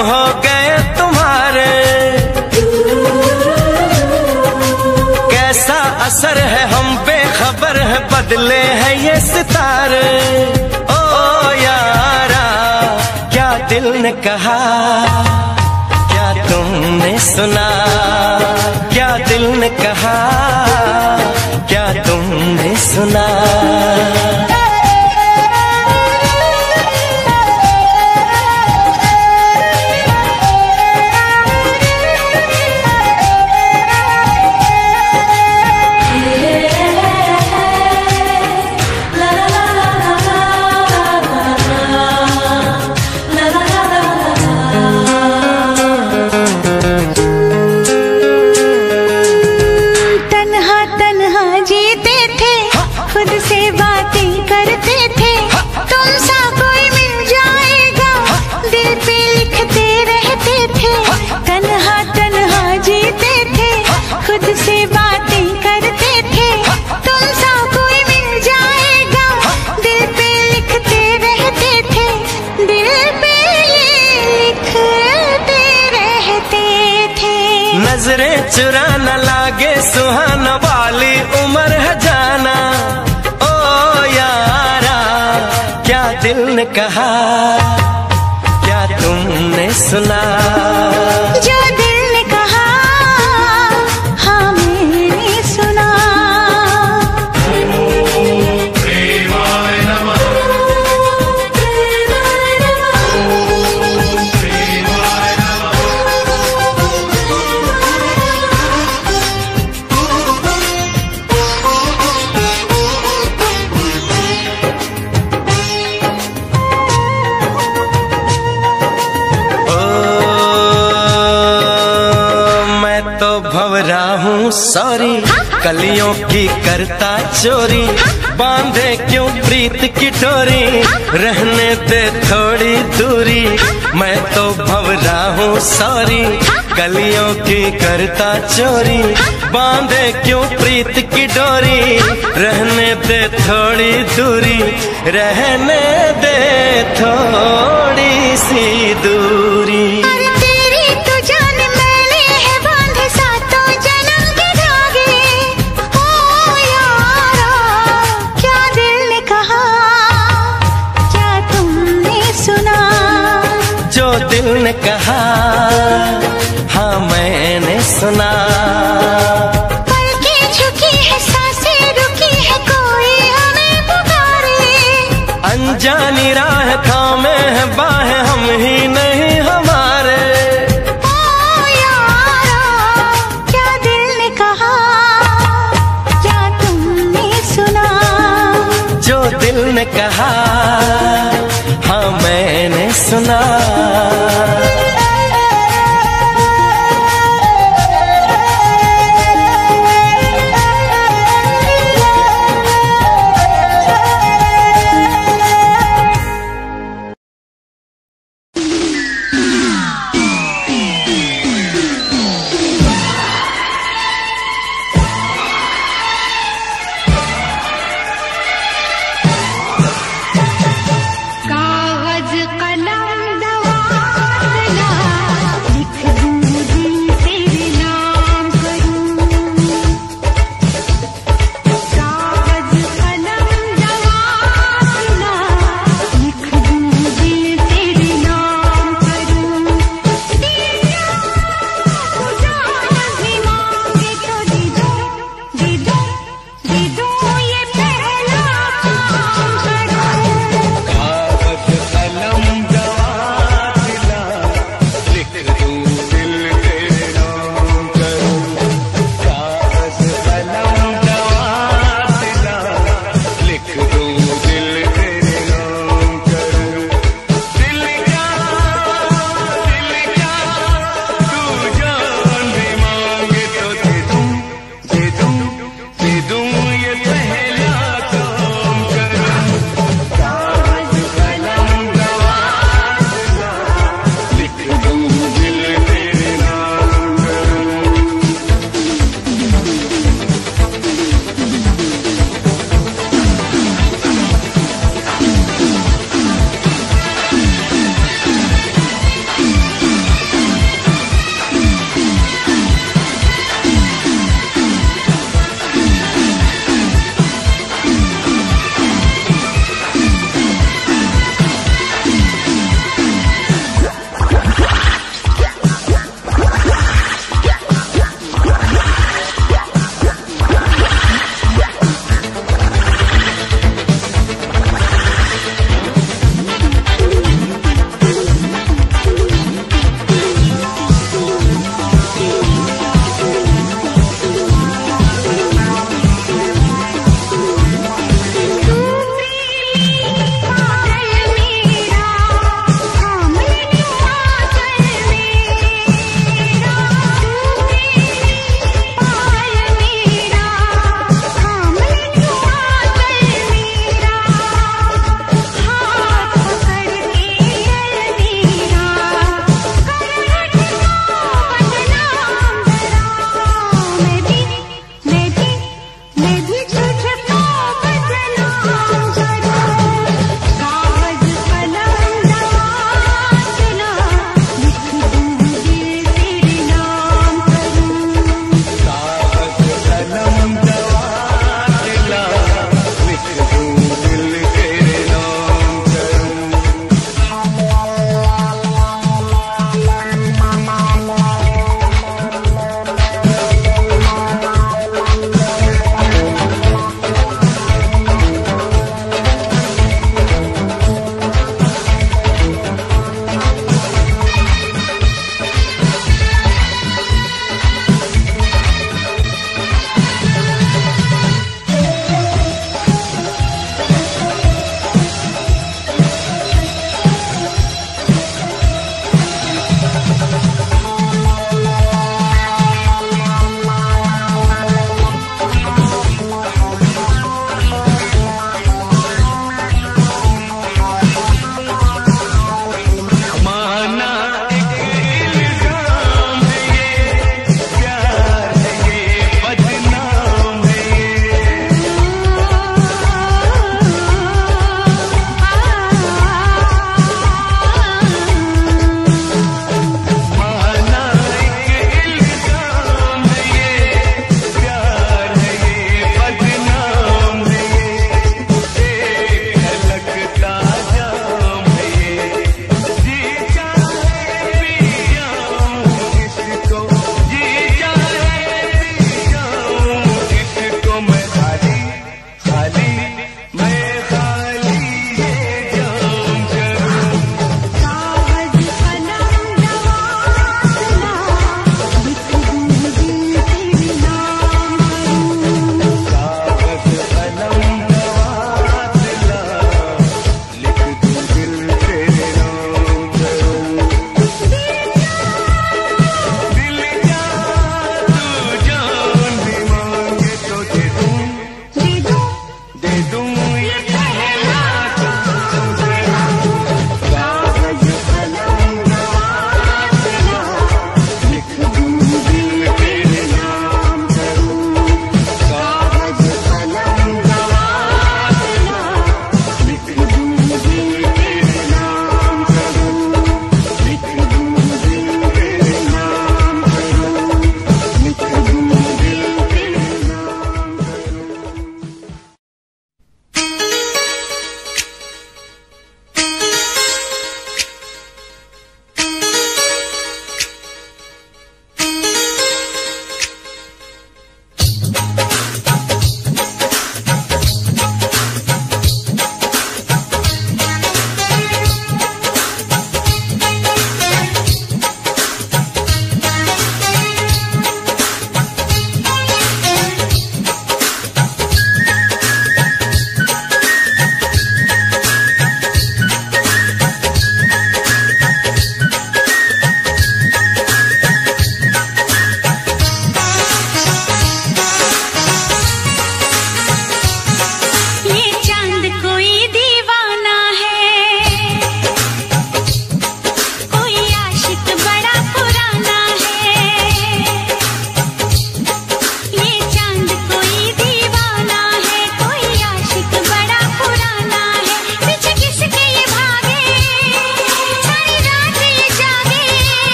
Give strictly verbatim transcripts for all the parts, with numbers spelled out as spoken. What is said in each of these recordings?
हो गए तुम्हारे, कैसा असर है हम बेखबर है, बदले हैं ये सितारे। ओ यारा क्या दिल ने कहा, क्या तुमने सुना, क्या दिल ने कहा, क्या तुमने सुना। खुद से बातें करते थे, तुम सा कोई मिल जाएगा, दिल पे लिखते रहते थे। तन्हा तन्हा जीते थे, खुद से बातें करते थे, तुम सा कोई मिल जाएगा, दिल पे लिखते रहते थे, दिल पे लिखते रहते थे। नजरें चुरा न लागे सुहाना वाली उम्र है जाना। दिल ने कहा, क्या तुमने सुना, जो दिल ने कहा, हाँ मैंने सुना। तो भंवरा हूँ सॉरी, कलियों की करता चोरी, बांधे क्यों प्रीत की डोरी, रहने दे थोड़ी दूरी। मैं तो भंवरा हूँ सॉरी, कलियों की करता चोरी, बांधे क्यों प्रीत की डोरी, रहने दे थोड़ी दूरी, रहने दे थोड़ी सी दूरी। दिल ने कहा, हाँ मैंने सुना। पलकें झुकी है, सांसें रुकी है, कोई हमें पुकारे। अनजानी राह थामे है बाहें, हम ही नहीं हमारे। ओ यारा क्या दिल ने कहा, क्या तुमने सुना, जो दिल ने कहा, हाँ मैंने सुना।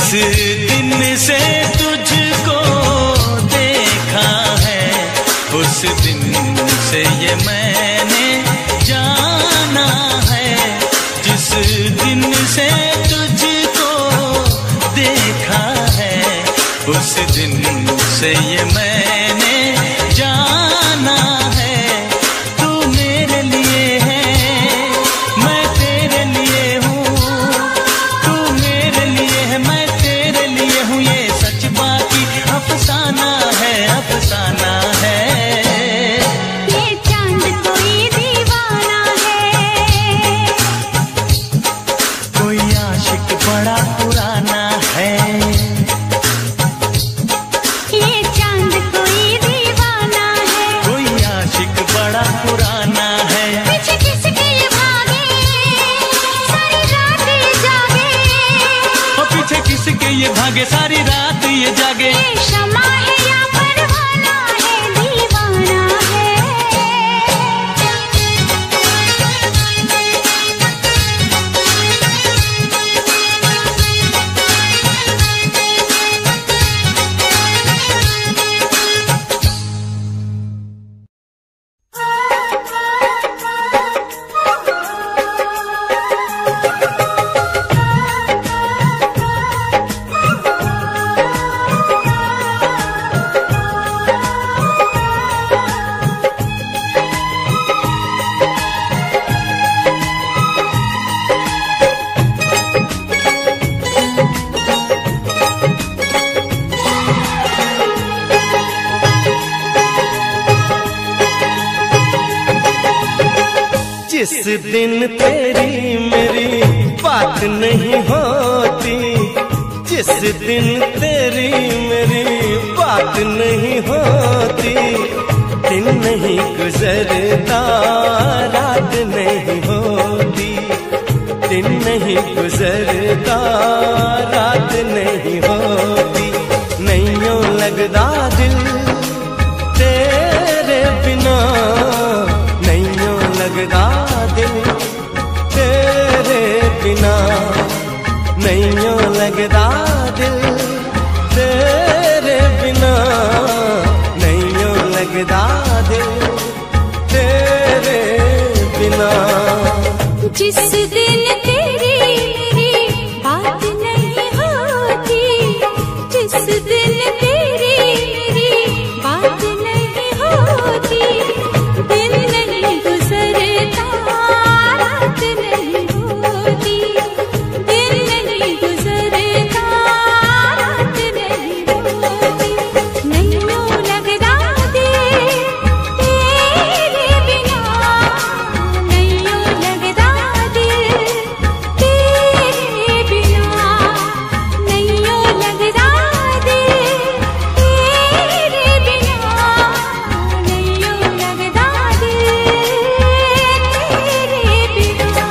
दिन से तुझको देखा है, उस दिन से ये मैंने जाना है। जिस दिन से तुझको देखा है, उस दिन से ये मैंने जाना है। तू मेरे लिए है, मैं तेरे लिए हूँ। तू मेरे लिए है, मैं तेरे लिए हूँ। ये सच बाकी अफसाना है, अफसाना है। ये चांद कोई दीवाना है, कोई आशिक बड़ा पुराना है। ये चांद कोई दीवाना है, कोई आशिक बड़ा पुराना है। पीछे किसके ये भागे, सारी रात ये जागे। और पीछे किसके ये भागे, सारी रात ये जागे। ये शमा है या परवाना है, दीवाना है। जिस दिन तेरी मेरी बात नहीं होती, जिस दिन तेरी मेरी बात नहीं होती, दिन नहीं गुजरता रात नहीं होती, दिन नहीं गुजरता रात नहीं होती। नहीं यूं लगदा दिल तेरे बिना, नहीं यूं लगदा दिल तेरे बिना, नहीं यूं लगदा दिल तेरे बिना, नहीं यूं लगदा दिल तेरे बिना। जिस दिन तेरी मेरी बात नहीं होती, जिस दिन तेरी मेरी बात नहीं होती, दिन नहीं गुजरता रात नहीं होती, दिन नहीं गुजरता रात नहीं होती। नहीं यूं लगदा दिल तेरे बिना, नहीं यूं लगदा दिल तेरे बिना, नहीं यूं लगदा दिल तेरे बिना, नहीं यूं लगदा दिल तेरे बिना।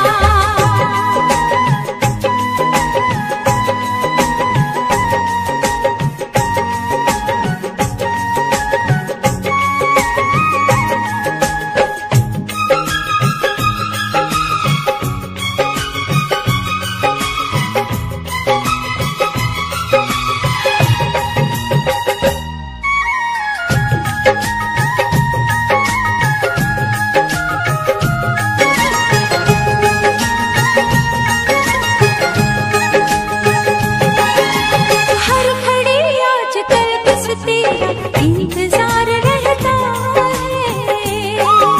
हर घड़ी आजकल बस तेरा इंतजार रहता है।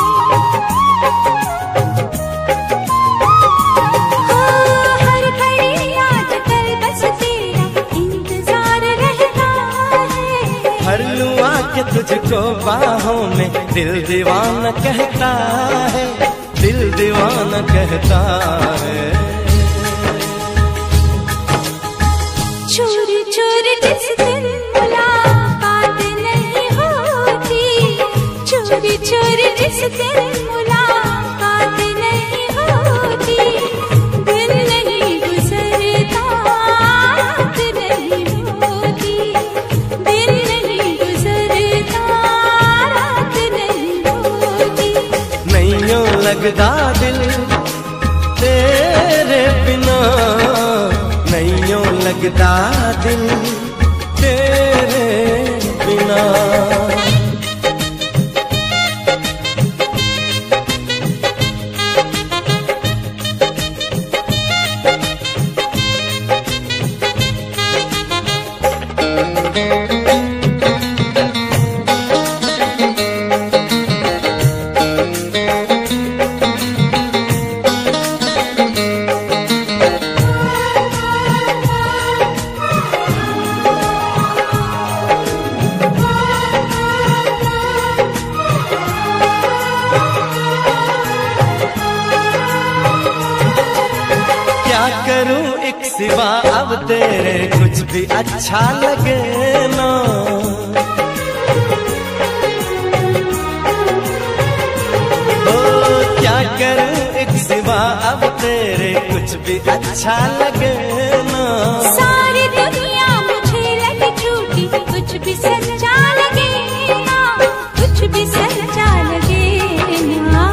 हाँ, हर घड़ी आजकल बस तेरा इंतजार रहता है। हर लूं आके तुझको बाहों में, दिल दीवाना कहता है, दिल दीवाना कहता है। चोरी चोरी जिस दिन मुलाकात नहीं होती, चोरी चोरी जिस दिन मुलाकात नहीं होती, दिन नहीं गुजरता रात नहीं होती, दिन नहीं गुजरता रात नहीं होती। नहीं यूं लगदा दिल तेरे बिना, नहीं यूं लगता दिल तेरे बिना। सिवा अब तेरे कुछ भी अच्छा लगे ना, ओ क्या करूं एक सिवा अब तेरे कुछ भी अच्छा लगे ना। सारी दुनिया मुझे लगे झूठी, कुछ भी सच्चा लगे ना, कुछ भी सच्चा लगे ना।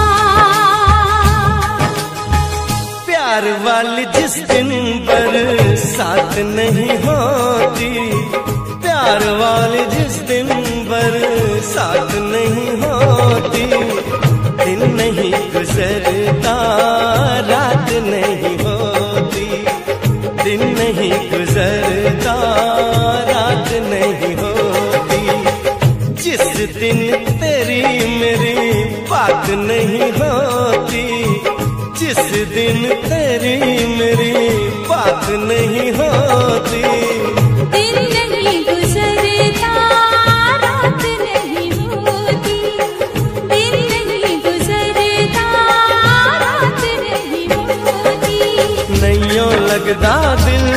प्यार वाली जिस दिन बरसात नहीं होती, प्यार वाली जिस दिन बरसात नहीं होती, दिन नहीं गुजरता रात नहीं होती, दिन नहीं गुजरता रात नहीं होती। जिस दिन तेरी मेरी बात नहीं होती, जिस दिन तेरी मेरी बात नहीं होती, दिन नहीं गुजरता रात नहीं होती, दिन नहीं गुजरता रात नहीं होती। नैयों लगदा दिल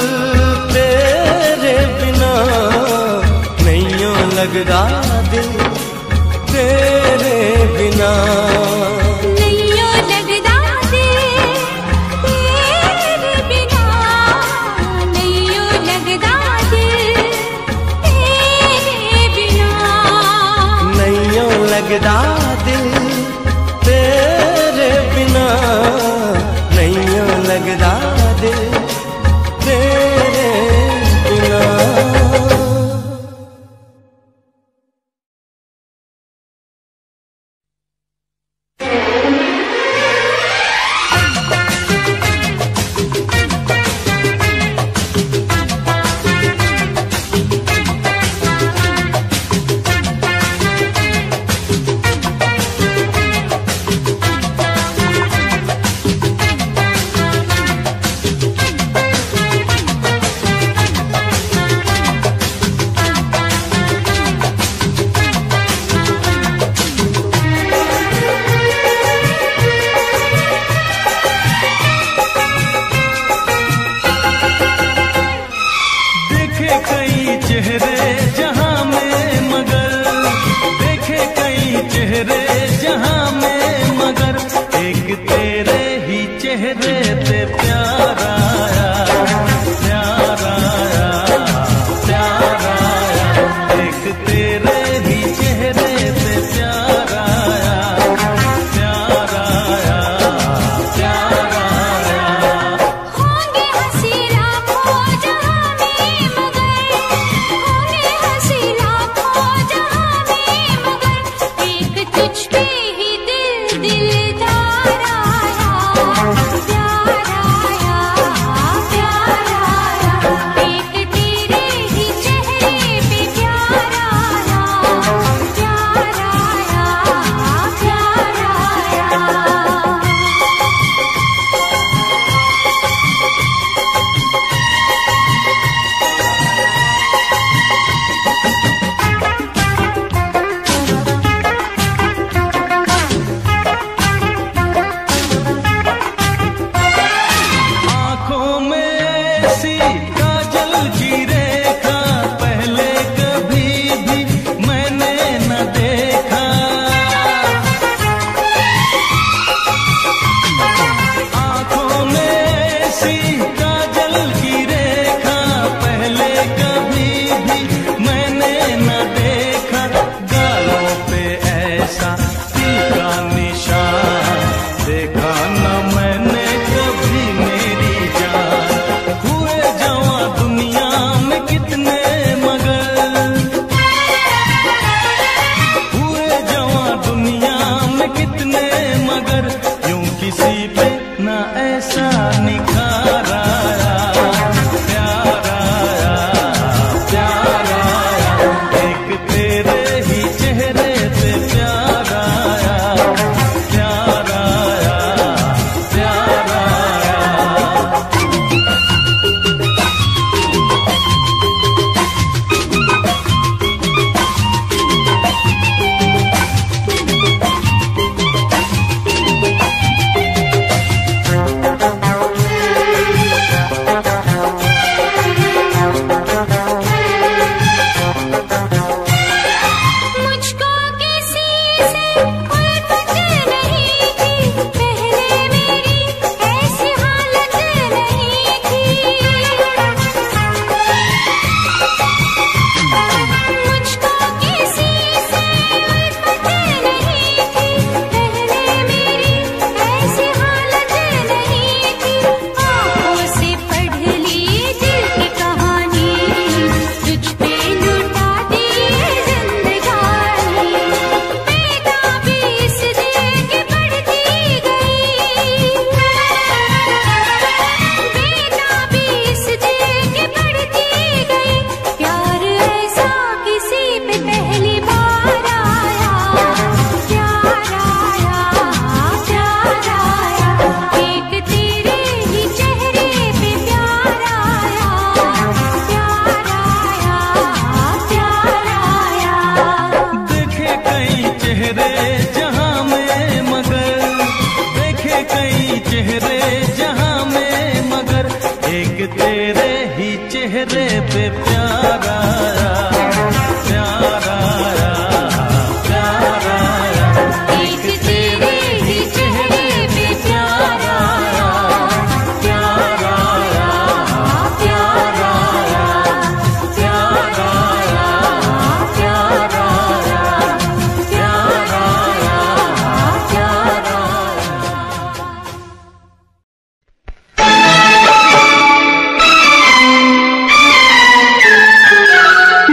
तेरे बिना, नैयों लगदा दिल तेरे बिना। लगदा दिल तेरे बिना, नैयों लगदा दिल तेरे बिना। कुछ भी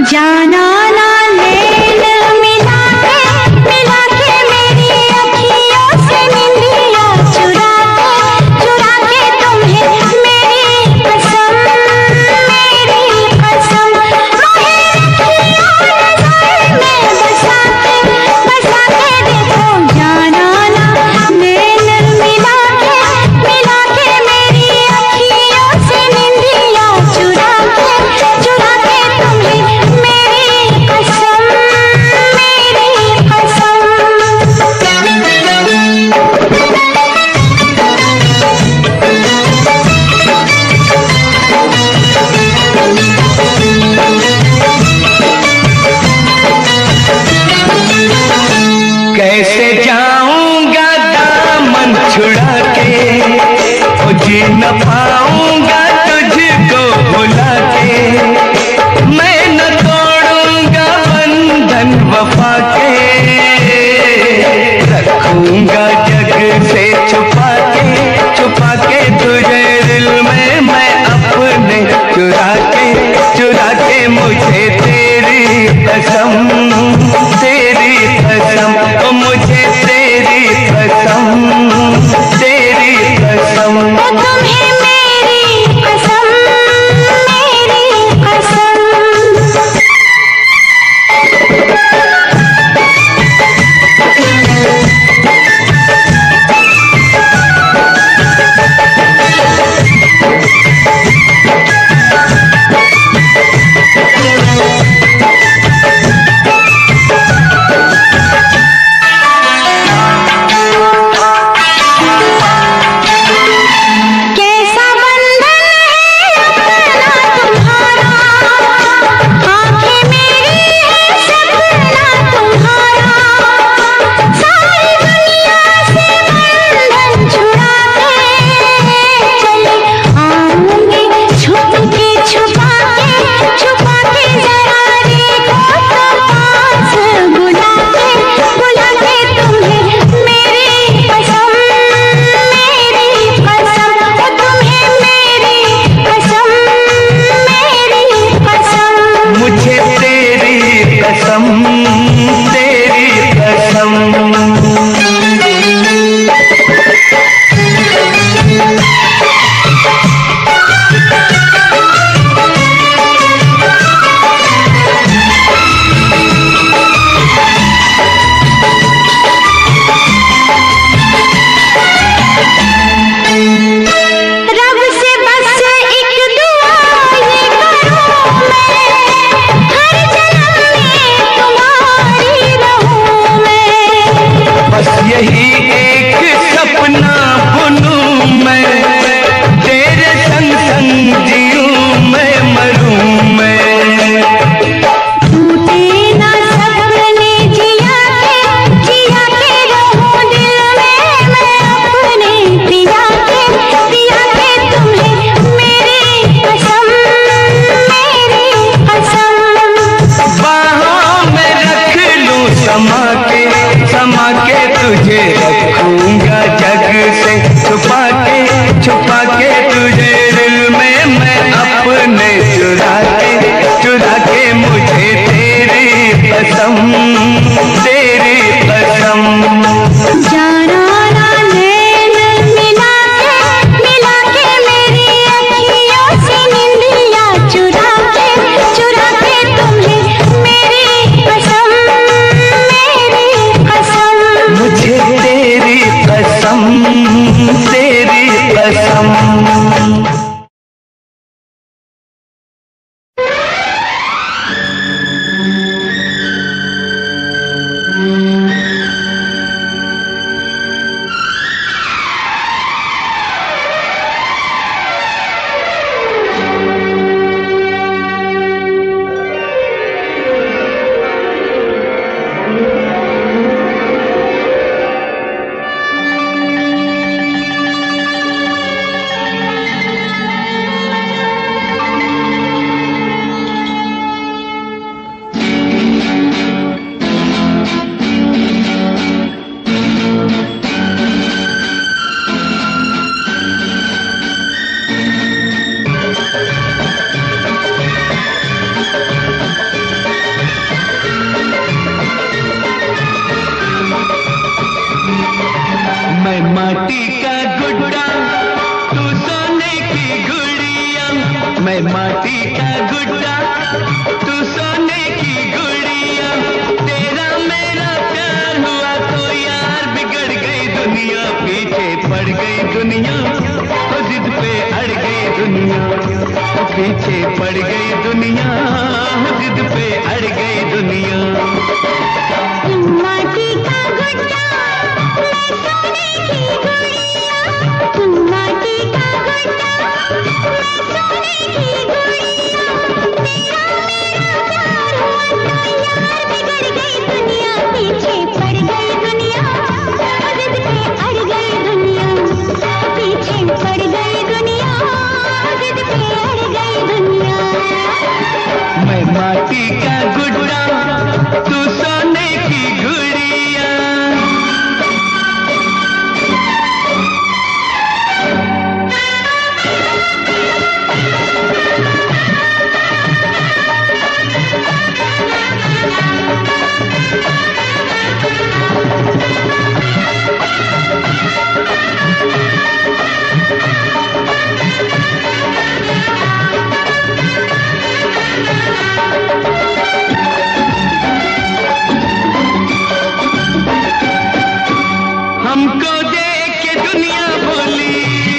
जाना ना नैन मिला के मिला के मेरी अखियों से निंदिया चुरा के चुरा के तुम्हें मेरी कसम मेरी कसम मोहे रखियो नजर में बसा के बसा के देखो जाना ना नैन मिला के मिला के मेरी अखियों से निंदिया चुरा के चुरा के तुम्हें मेरी कसम मेरी कसम। कैसे जाऊंगा दामन छुड़ा के, जी न पाऊंगा तुझको भुला के, मैं न तोड़ूंगा बंधन वफा के, रखूंगा जग से छुपा के छुपा के तुझे दिल में मैं अपने चुरा के चुरा के मुझे तेरी कसम तेरी कसम ओ मुझे तेरी कसम तेरी कसम तुम्हें मेरी कसम मेरी कसम। कैसा बंधन है अपना तुम्हारा, आंखें मेरी है सपना तुम्हारा, सारी दुनिया से बंधन छुड़ा के चले आऊंगी छुप के छुपा के छुपा के जरा देखो तो पास बुला के बुला के तुम्हें मेरी कसम मेरी कसम ओ तुम्हें मेरी कसम मेरी कसम। मुझे तेरी कसम तेरी कसम। रब से बस एक दुआ ये करूं मैं, हर जन्म में तुम्हारी रहूं मैं। बस यही एक सपना बुनूं मैं, तेरे संग संग जीऊं मैं मरूं मैं। टूटे ना सपने जिया के जिया के रहूं दिल में मैं अपने पिया के पिया के तुम्हें मेरी कसम मेरी कसम। बाहों में रख लूं समा के समा के तुझे रखूंगा जग से छुपा के छुपा के तुझे दिल में मैं अपने चुरा के चुरा के मुझे तेरी कसम तेरी कसम। जाना ना नैन मिला के मिला के मेरी अखियों से निंदिया चुरा के चुरा के तुम्हें मेरी कसम मेरी कसम। मुझे तेरी कसम तेरी कसम। मैं माटी का गुड्डा तू सोने की गुड़िया, तेरा मेरा प्यार हुआ तो यार बिगड़ गई दुनिया, पीछे पड़ गई दुनिया, तो जिद पे अड़ गई दुनिया, पीछे पड़ गई दुनिया, जिद पे अड़ गई दुनिया। माटी का गुड्डा मैं सोने की गुड़िया, तुम माटी का गुड्डा मैं सोने की गुड़िया, तेरा मेरा प्यार हुआ तो यार बिगड़ गई दुनिया, पीछे पड़ गई दुनिया, जिद पे अड़ गई दुनिया, पीछे पड़ गई दुनिया, जिद पे अड़ गई दुनिया। मैं माटी का गुड्डा तू सोने की गुड़िया। हमको देख के दुनिया बोली,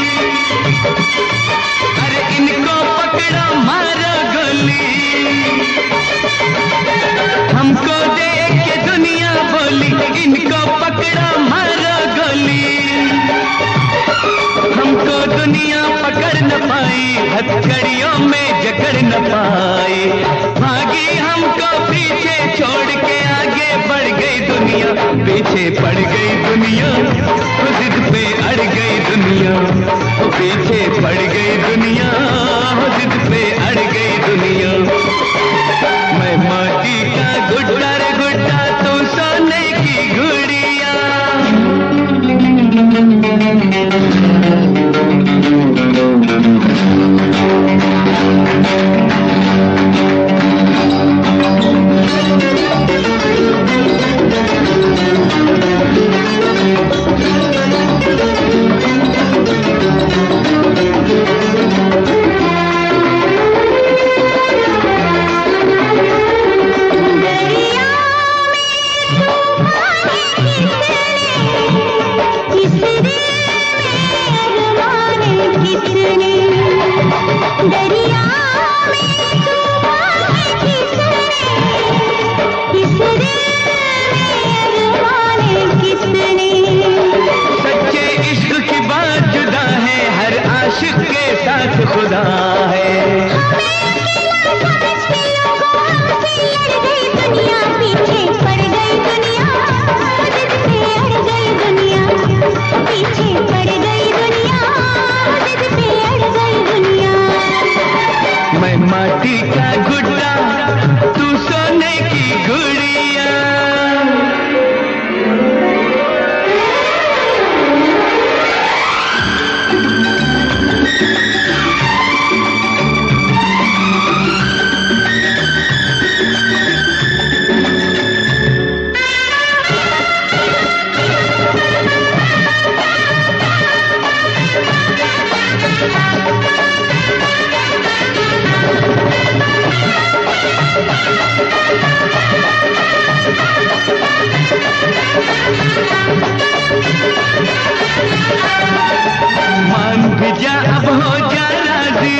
अरे इनको पकड़ा मारा गोली, हमको देख के दुनिया बोली, इनको पकड़ा मारा गोली, हमको दुनिया पकड़ न पाई, हथकड़ियों में जकड़ न पाई, भागी हमको पीछे छोड़ के आगे बढ़ गई दुनिया, पीछे पड़ गई दुनिया, जिद पे अड़ गई दुनिया, पीछे पड़ गई दुनिया, जिद पे अड़ गई दुनिया। मैं माटी का गुड्डा रे गुड्डा तू सोने की गुड़िया। खुदा है दुनिया, पीछे पड़ गई दुनिया, जिद पे अड़ गई दुनिया, पीछे पड़ गई दुनिया, जिद पे अड़ गई दुनिया। मैं माटी का गुड्डा तू सोने की गुड़िया। मान भी जा अब हो जा राजी,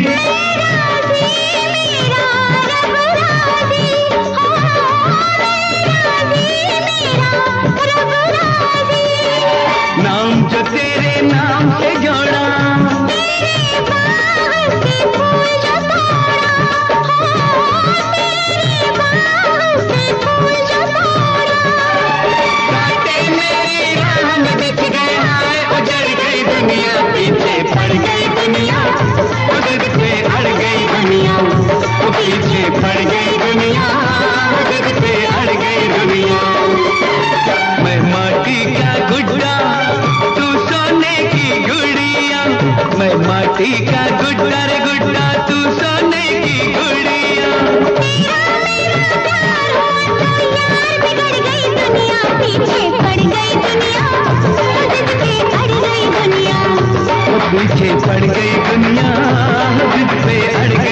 नाम जो तेरे नाम से जोड़ा, पीछे पड़ गई दुनिया, जिद पे अड़ गई दुनिया, पीछे पड़ गई दुनिया, जिद पे अड़ गई दुनिया। मैं माटी का गुड्डा तू सोने की गुड़िया, मैं माटी का गुड्डा रे गुड्डा तू सोने की गुड़िया। बिगड़ गई दुनिया, पीछे पड़ गई दुनिया, जिद पे अड़ गई दुनिया, पीछे पड़ गई दुनिया, जिद पे अड़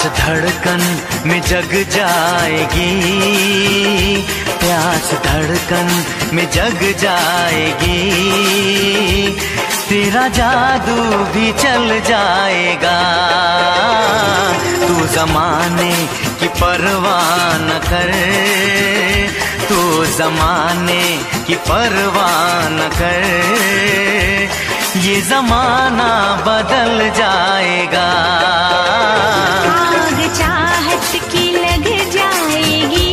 प्यास धड़कन में जग जाएगी, प्यास धड़कन में जग जाएगी, तेरा जादू भी चल जाएगा। तू ज़माने की परवाह न कर, तू ज़माने की परवाह न कर, ये ज़माना बदल जाएगा। आग चाहत की लग जाएगी,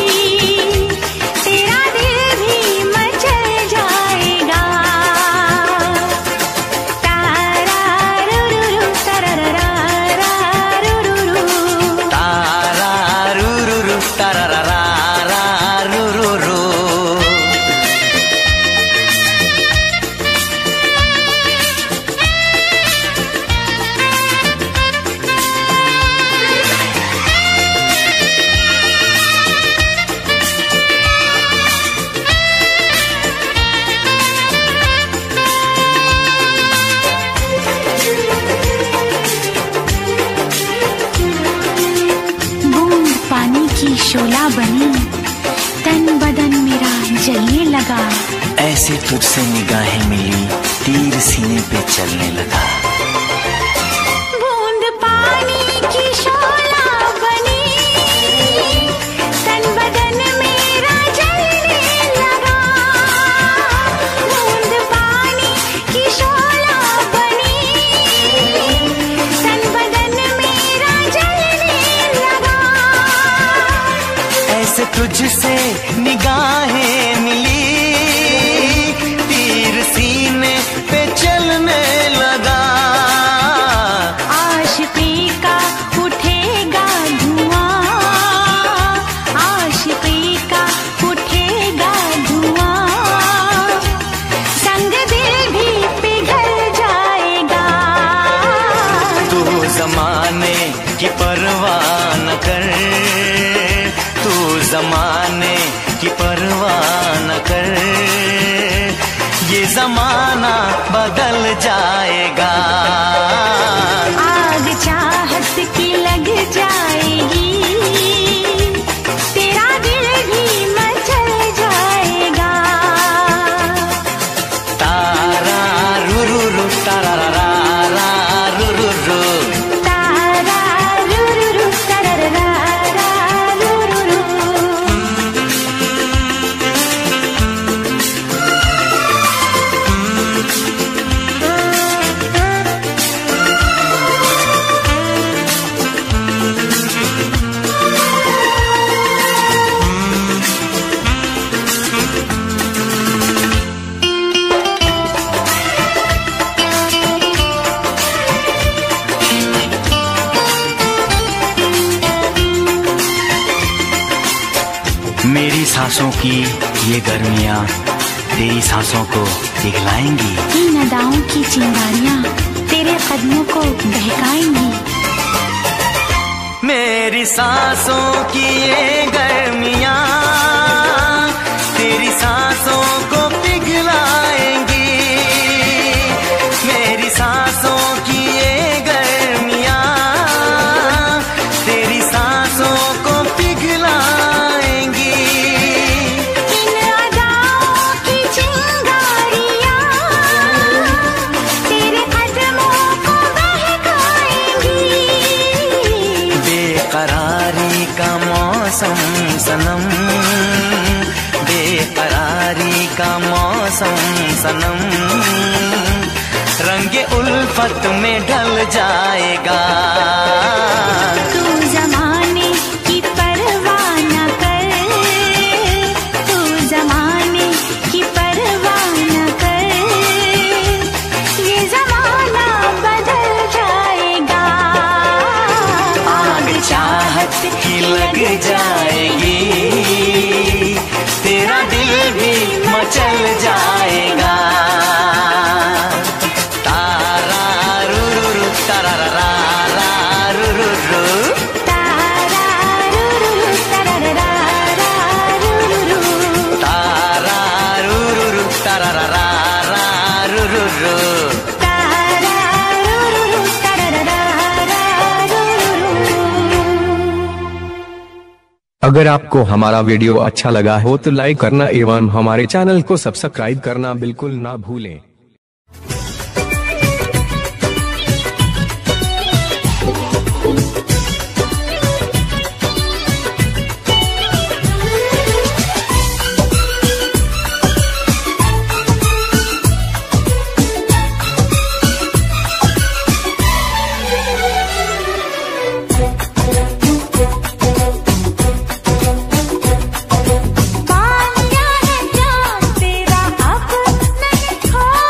तेरा दिल भी मचल जाएगा। तारा रुरुरु तरररा रुरुरु, तारा रुरुरु तरररा रुरुरु। शोला बनी, तन बदन मेरा जलने लगा। ऐसे तुझसे निगाहें मिली, तीर सीने पे चलने लगा। बूंद पानी की शोला बनी, तन बदन मेरा जलने लगा। बूंद पानी की शोला बनी, तन बदन मेरा जलने लगा। ऐसे तुझसे निगाहें मिली, तीर सीने पे चलने लगा। आशिकी का उठेगा धुआं, आशिकी का उठेगा धुआं, संग दिल भी पिघल जाएगा। तू ज़माने की परवाह न कर, तू ज़माने की परवाह न कर, ये ज़माना बदल जाएगा। आग चाहत की लग जाएगी, तेरा दिल भी मचल जाएगा। तारा रुरुरु तरररा रुरुरु, तारा रुरुरु तरररा रुरुरु। मेरी सांसों की ये गर्मियाँ तेरी सांसों को पिघलाएंगी। इन अदाओं की चिंगारियां तेरे कदमों को बहकाएंगी। मेरी सांसों की ये गर्मियाँ तेरी सांसों को पिघलाएंगी। मेरी सांसों की ये गर्मियाँ तेरी सांसों को पिघलाएंगी। इन अदाओं की चिंगारियां तेरे कदमों को बहकाएंगी। बेकरारी का मौसम सनम, बेकरारी का मौसम सनम, रंगे उल्फत में ढल जाएगा। तू ज़माने की परवाह न कर, तू ज़माने की परवाह न कर, ये ज़माना बदल जाएगा। आग चाहत की लग जाएगी, तेरा दिल भी मचल जाएगा। तारा रुरुरु तरररा रुरुरु, तारा रुरुरु तरररा रुरुरु, तारा रुरुरु तरररा रुरुरु। तारा रुरुरु तरररा रुरुरु। अगर आपको हमारा वीडियो अच्छा लगा हो तो लाइक करना एवं हमारे चैनल को सब्सक्राइब करना बिल्कुल ना भूलें। पाया है जान तेरा अब नहीं खो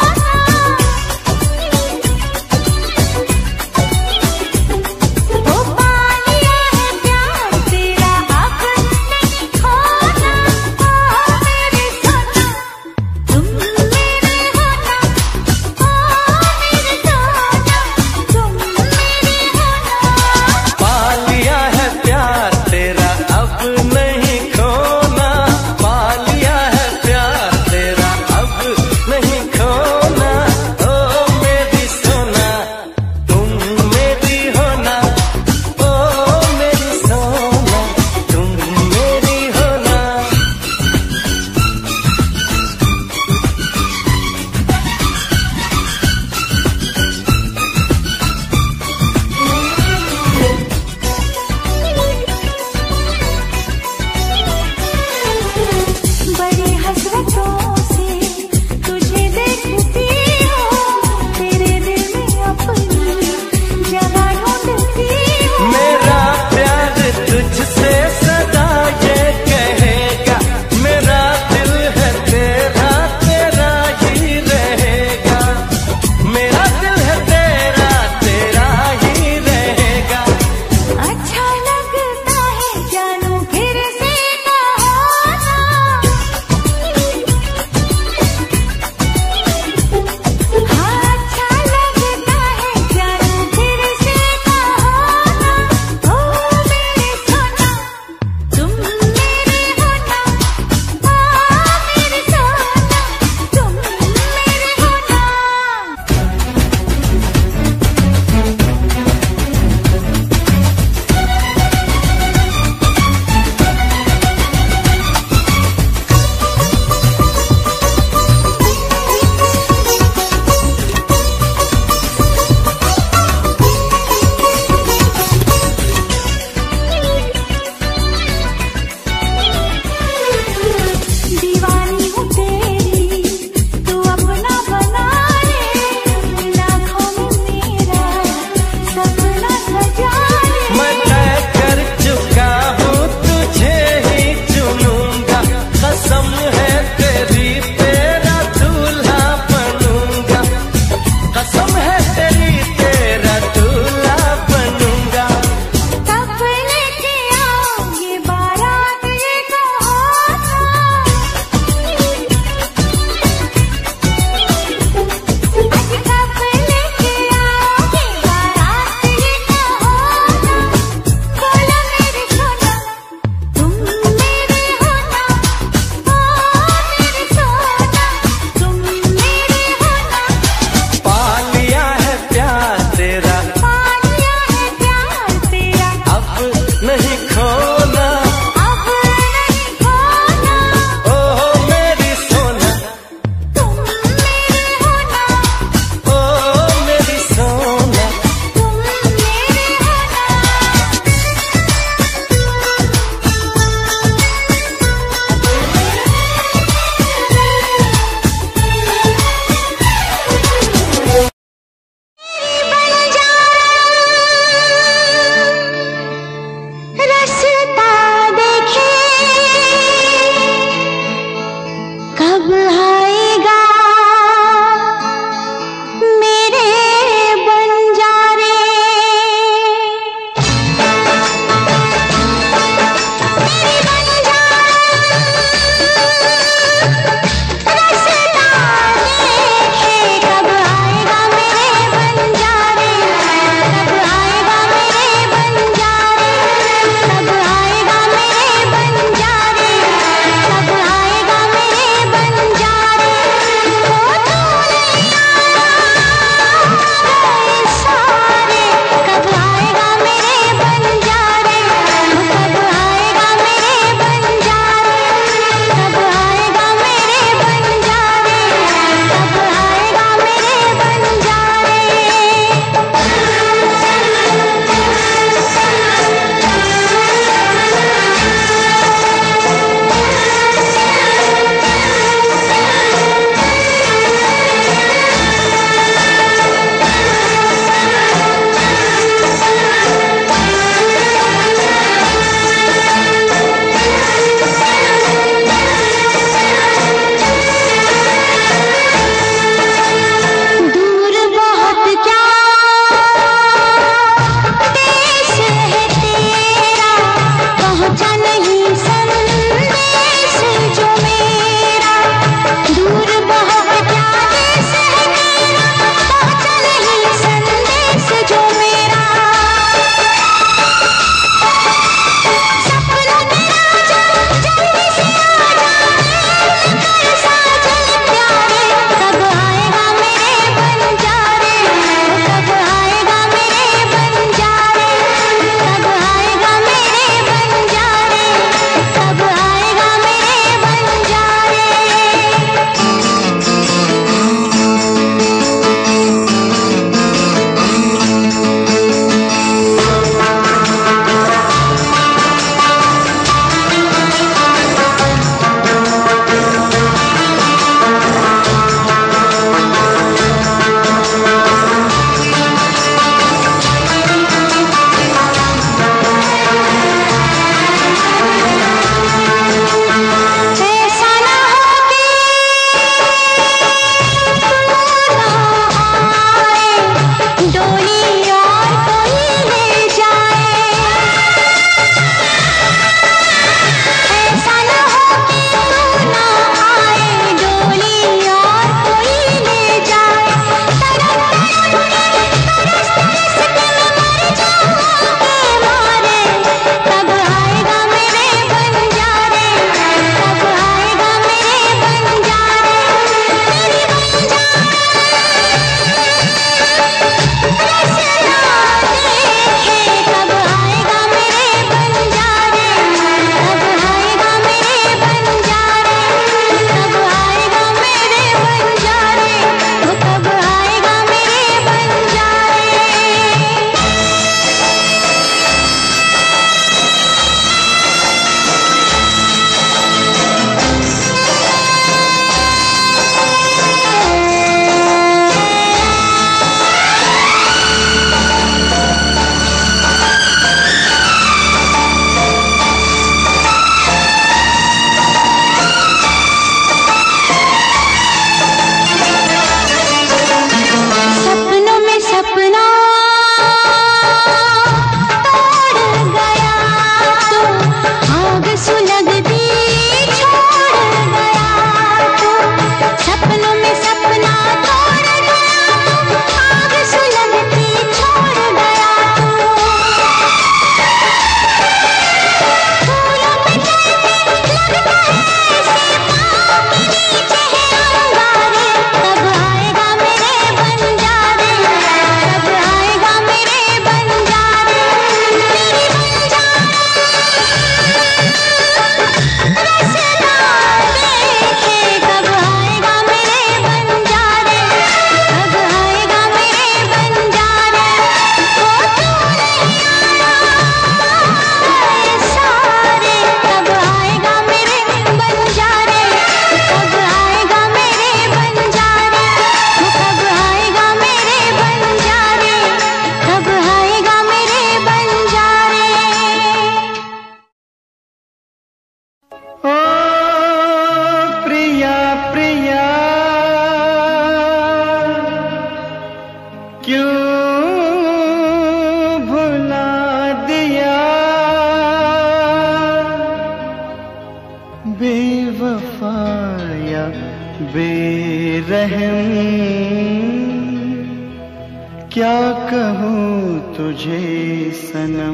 तुझे सनम,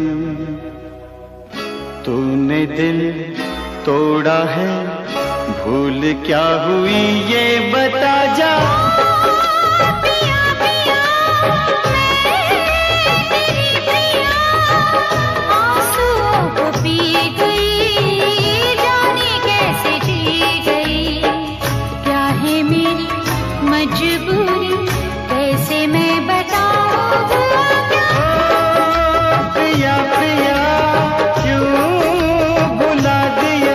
तूने दिल तोड़ा है, भूल क्या हुई ये बता जा। पिया पिया मैं तेरी पिया, आंसुओं को पी गई, जाने कैसे जी गई। क्या है मेरी मजबूरी, कैसे मैं बताऊं हुआ क्या। प्रिया प्रिया क्यों बुला दिया।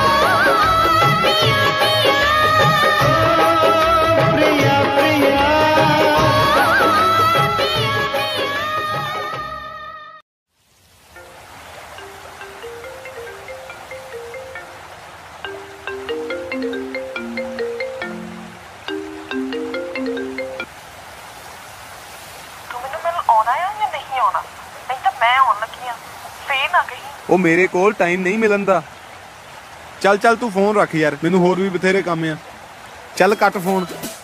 प्रिया प्रिया ਉਹ ਮੇਰੇ ਕੋਲ ਟਾਈਮ ਨਹੀਂ ਮਿਲਣ ਦਾ। ਚੱਲ ਚੱਲ ਤੂੰ ਫੋਨ ਰੱਖ ਯਾਰ, ਮੈਨੂੰ ਹੋਰ ਵੀ ਬਥੇਰੇ ਕੰਮ ਆ। ਚੱਲ ਕੱਟ ਫੋਨ।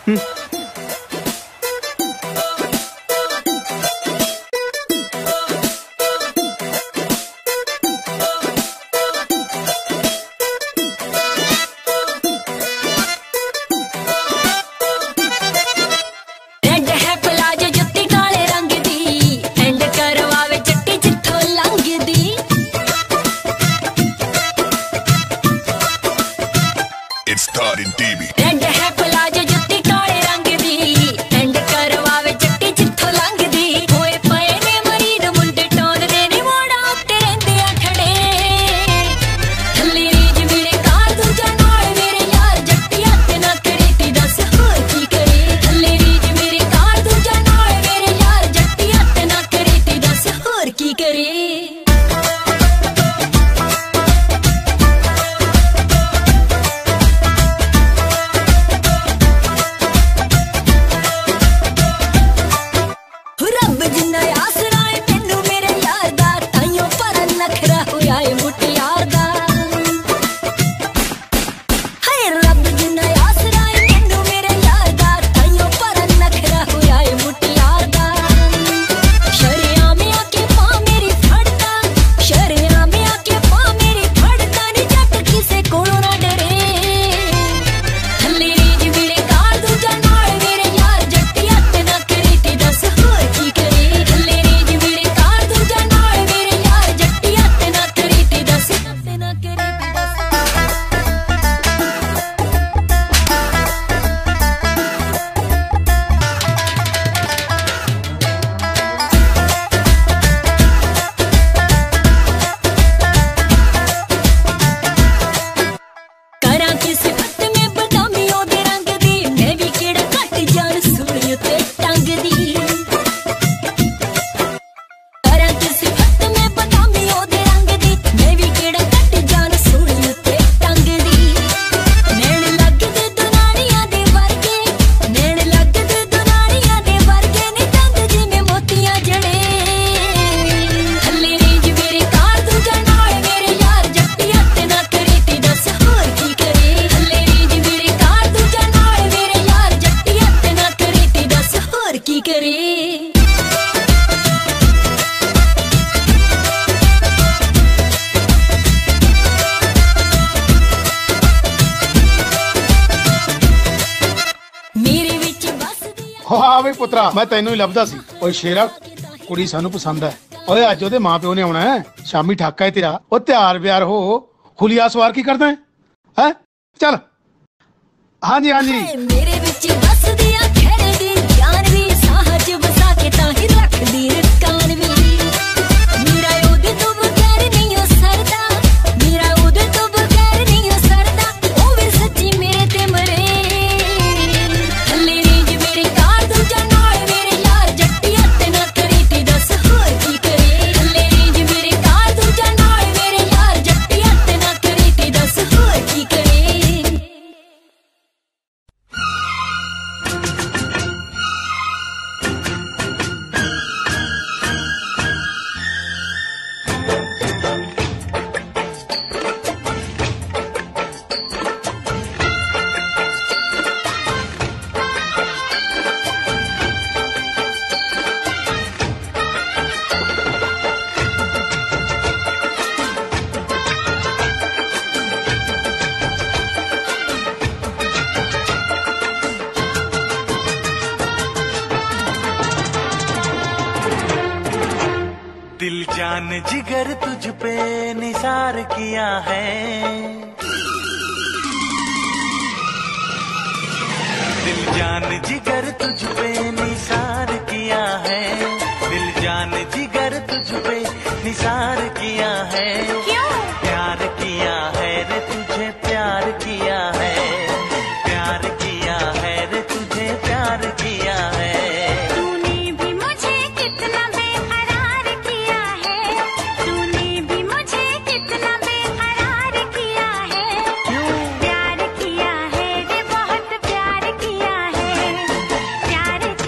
पुत्रा मैं तेनों ही लभदा सी। ओए शेरा कुड़ी सानू पसंद है। ओए अज ओदे मां प्यो ने आउणा है, शामी ठाका है तेरा। ओ तैयार ब्यार हो, खुलिया सवार की करदा है? हैं चल। हां जी हां जी मेरे विच बस दिया खैर दी जान भी साहज बसा के ताही रख दी कान भी। मेरा ओदे तो बगैर नहीं हो सरदा, मेरा ओदे तो बगैर नहीं हो सरदा। ओ वे सच्ची मेरे ते मरे दिल जान जिगर तुझ पे निसार किया है। दिल जान जिगर तुझ पे निसार किया है। दिल जान जिगर तुझ पे निसार किया है। क्यों? प्यार किया है रे तुझे प्यार किया है। प्यार किया है रे तुझे प्यार किया है। प्यार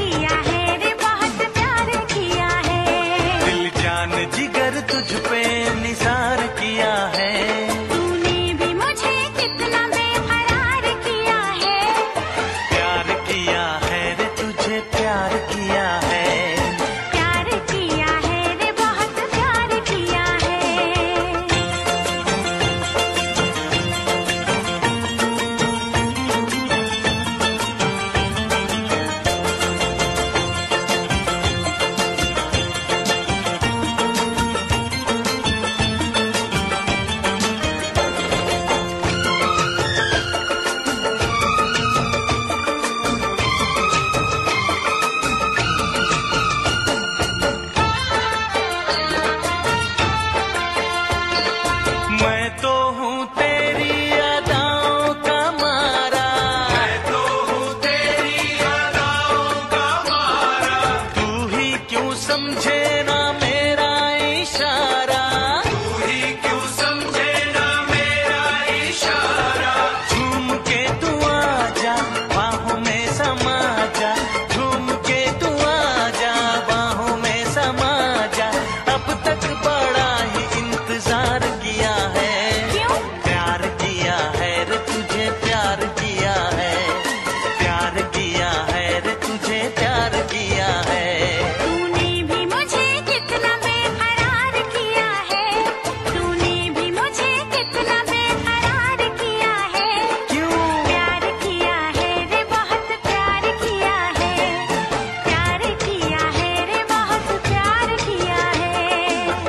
समझे ना मेरा इशारा, तू ही क्यों समझे ना मेरा इशारा। झूम के तू आजा बाहों में समा जा, झूम के तू आजा बाहों में समा जा। अब तक बड़ा ही इंतजार किया है, क्यों प्यार किया है रे तुझे, प्यार किया है, प्यार किया है रे तुझे, प्यार किया है। तूने भी मुझे कितना बेकरार किया है, तूने भी मुझे कितना बेकरार किया है। क्यों प्यार किया है रे बहुत प्यार किया है, प्यार किया है रे बहुत प्यार किया है।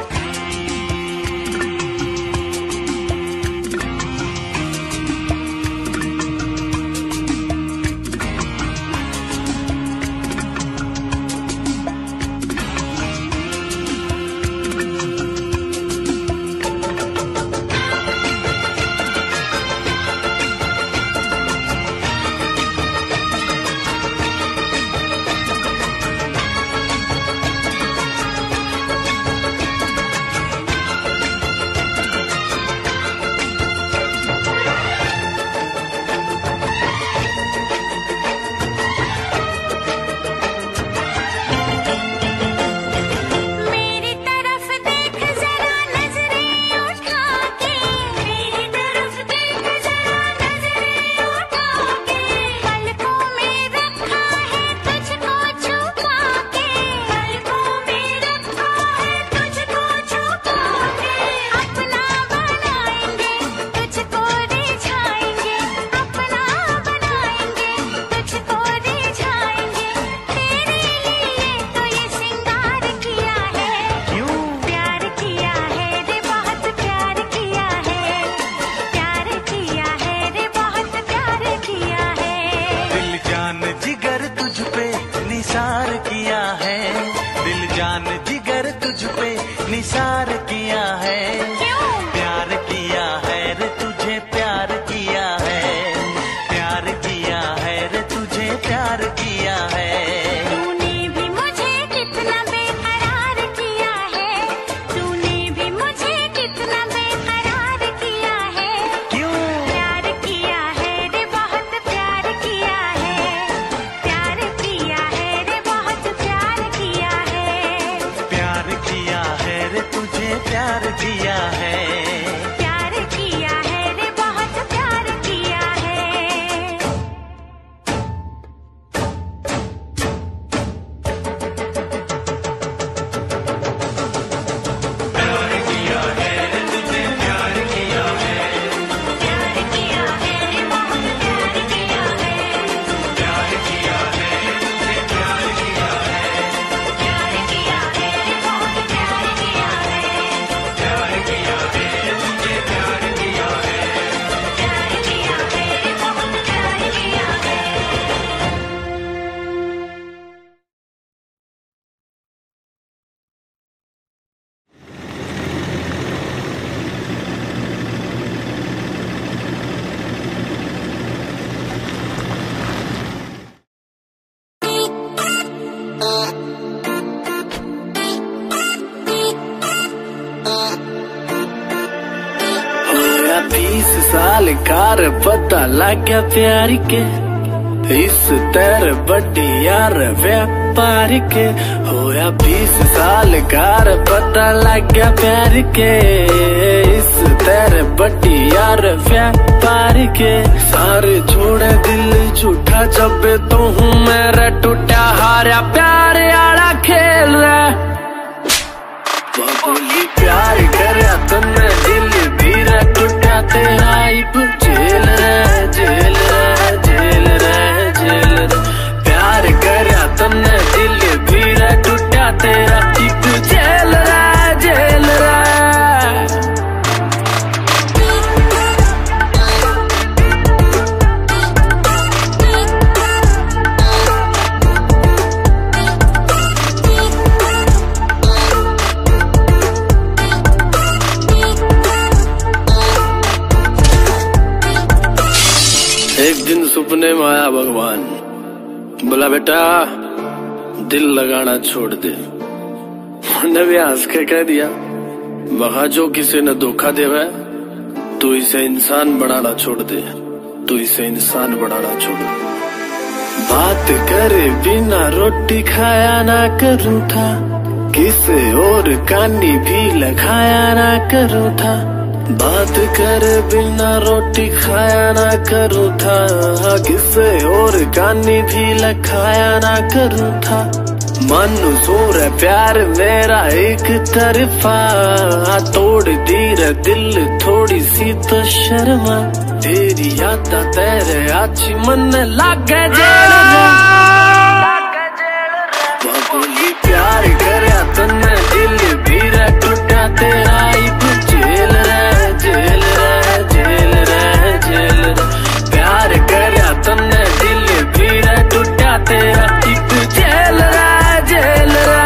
मेरी तरफ देख जरा नजरें उठा के, मेरी तरफ देख जरा नजरें उठा के। पलकों में रखा है तुझको छुपा के, पलकों में रखा है तुझको छुपा के। अपना बनाएंगे तुझको रिझाएंगे, अपना बनाएंगे तुझको रिझाएंगे। तेरे लिए तो ये सिंगार किया है, क्यों प्यार किया है रे बहुत प्यार किया है, प्यार किया है रे बहुत प्यार किया है। दिल जान जिगर तुझ पे निसार किया है, दिल जान जिगर तुझ पे निसार किया है। क्यों प्यार किया है रे तुझे, प्यार किया है, प्यार किया है रे तुझे, प्यार किया है। तूने भी मुझे कितना बेकरार किया है, तूने भी मुझे कितना बेकरार किया है। क्यों प्यार किया है रे बहुत प्यार किया है, प्यार किया है रे बहुत प्यार किया है। प्यार किया है रे तुझे, प्यार किया है। प्यार किया है रे बहुत प्यार किया है। प्यार किया है रे बहुत प्यार किया है, प्यार किया है तुझे, प्यार किया है, प्यार किया है रे बहुत प्यार किया है, प्यार किया है तुझे, प्यार किया है, प्यार किया है रे बहुत प्यार किया है। होया बीस साल कार पता लग गया प्यार के, इस तेरे बड़ी यार व्यापार के। होया बीस साल कार पता लग गया प्यार के, इस तेरे बड़ी यार व्यापार के। सारे छोड़े दिल झूठा जब तो हूँ मेरा टूटा हारा प्यार आड़ा खेल रहा। बाबूली प्यार करया तन्ने दिल धीरे टूटा तेरा इब जेल रे जेल रे जेल रे जेल रे। प्यार करया तन्ने दिल धीरे टूटा तेरा इब जेल रे जेल रे। एक दिन सपने में आया भगवान, बोला बेटा दिल लगाना छोड़ दे, उन्होंने भी हंस के कह दिया, मगा जो किसी ने धोखा देवा तू इसे इंसान बनाना छोड़ दे, तू इसे इंसान बनाना छोड़ दे। बात करे बिना रोटी खाया ना करूँ था, किसे और कानी भी लगाया ना करूँ था। बात करे बिना रोटी खाया ना करूँ था, किसे और कानी भी लगाया ना करूँ था। मंजूर है प्यार मेरा एक तरफा, तोड़ दी रे दिल थोड़ी सी तो शर्मा। तेरी याद तेरे आची मन लागे जेल बोली प्यार करया तन्ने दिल भी रे टूटा तेरा एक जेल रे जेल रे जेल रे जेल रे। प्यार करया तन्ने दिल भी रे टूटा तेरा एक जेल रे जेल रे।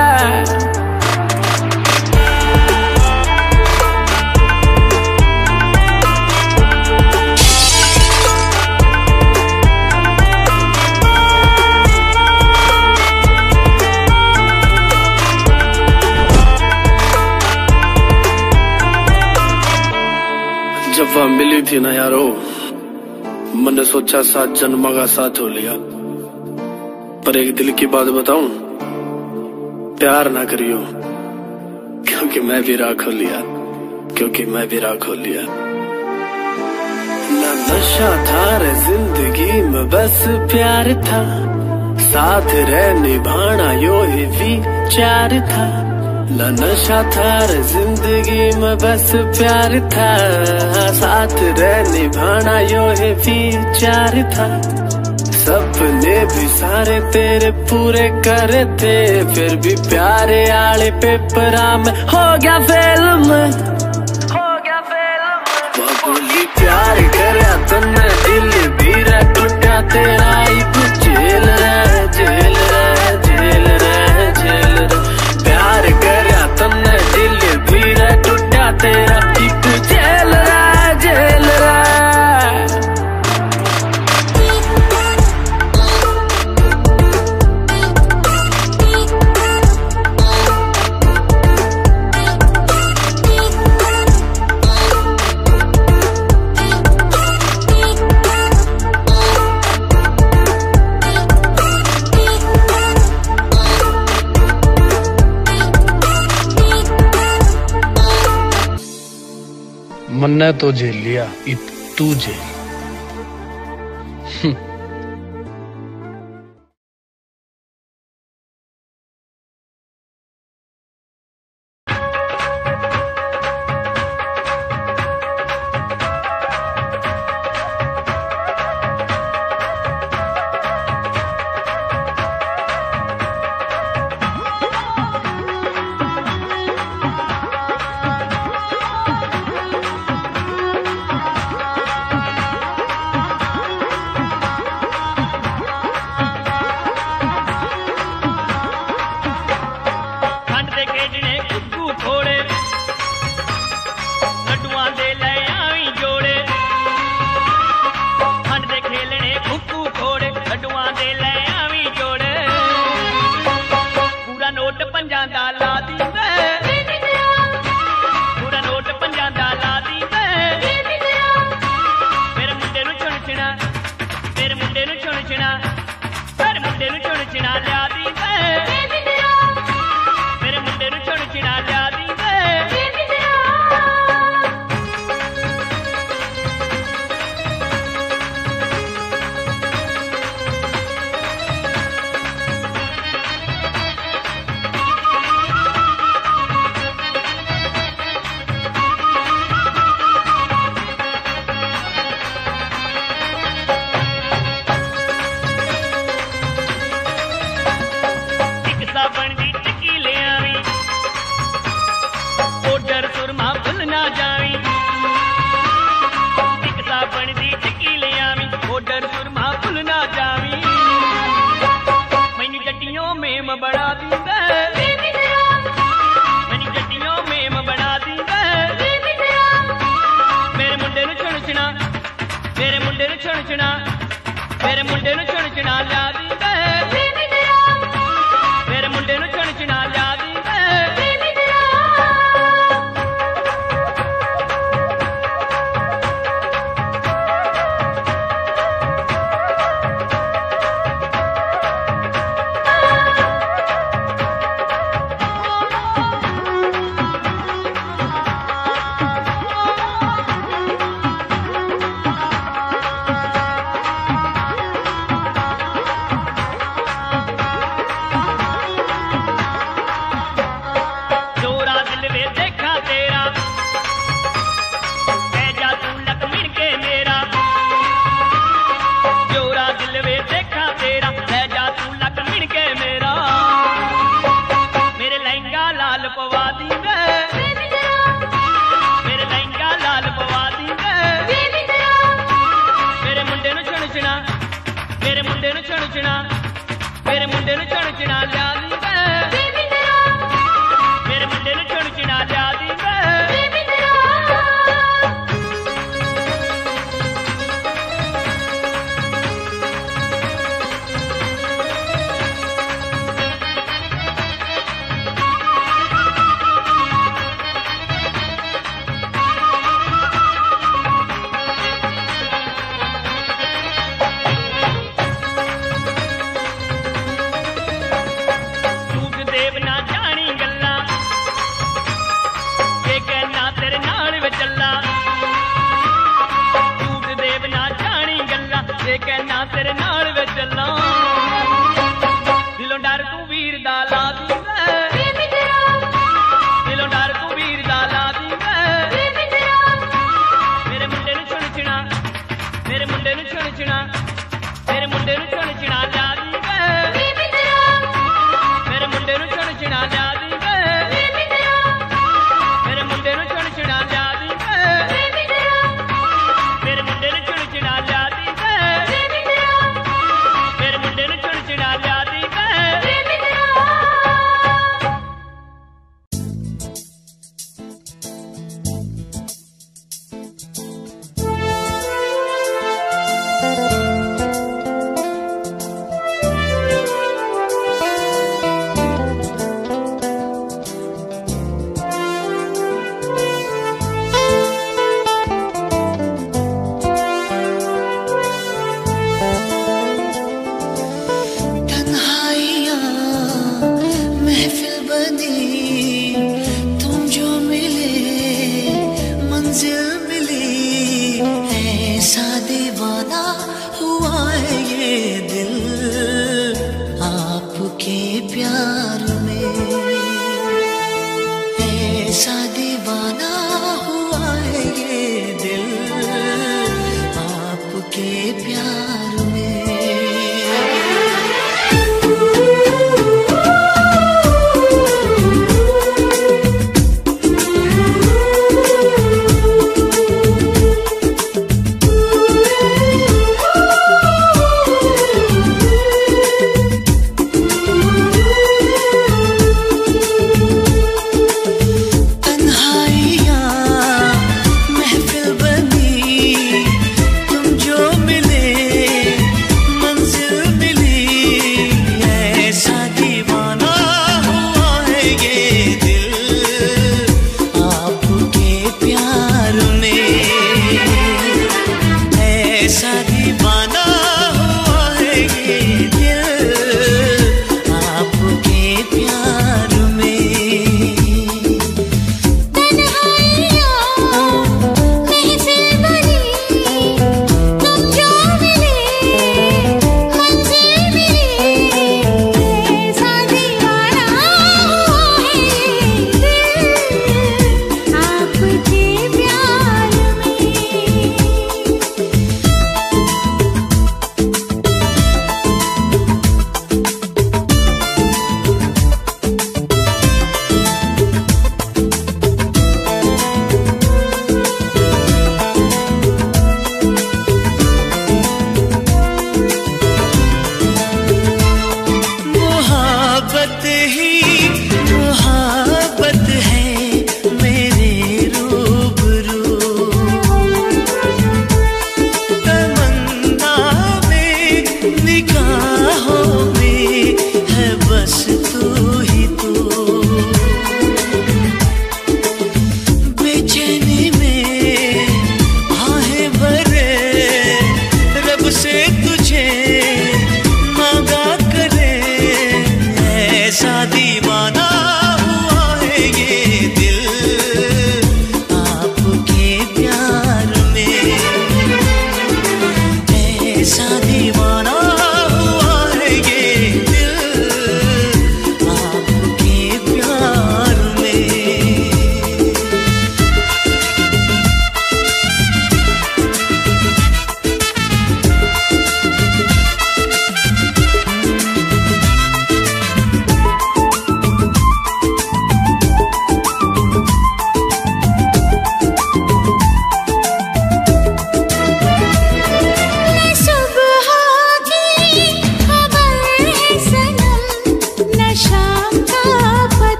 जब वह मिली थी ना यारो, मैंने सोचा सात जन्म का साथ हो लिया। पर एक दिल की बात बताऊं, प्यार ना करियो, क्योंकि मैं भी राख हो लिया, क्योंकि मैं भी राख हो लिया। ना नशा था रे जिंदगी में बस प्यार था, साथ रह निभाना यो ही विचार था। ना नशा था रे जिंदगी में बस प्यार था, साथ रह निभाना यो है विचार था। सपने भी सारे तेरे पूरे करे थे, फिर भी प्यारे आले पेपरा में हो गया फेल में, हो गया फेल में। वो बोली प्यार करया तन्ने दिल भी रे टूटा तेरा एक जेल रे जेल रे जेल रे जेल रे। प्यार करया तन्ने दिल भी रे टूटा तेरा एक जेल रे जेल रे। मन्ने तो झेल लिया, इत तू झेल। ਮੇਰੇ ਮੁੰਡੇ ਨੂੰ ਚੁਣ ਚੁਣਾ ਲਿਆ ਦੀ ਵੇ को वीर दा ला दी दिलों डर को वीर दा ला दी मेरे मुंडे नूं छुण छुणा मेरे मुंडे नूं छुण छुणा मेरे मुंडे नूं छुण छुणा ला दी मेरे मुंडे नूं छुण छुणा ला दी मेरे मुंडे नूं छुण छुणा ला दी मेरे मुंडे नूं छुण छुणा ला दी मेरे मुंडे नूं छुण छुणा ला दी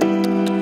है।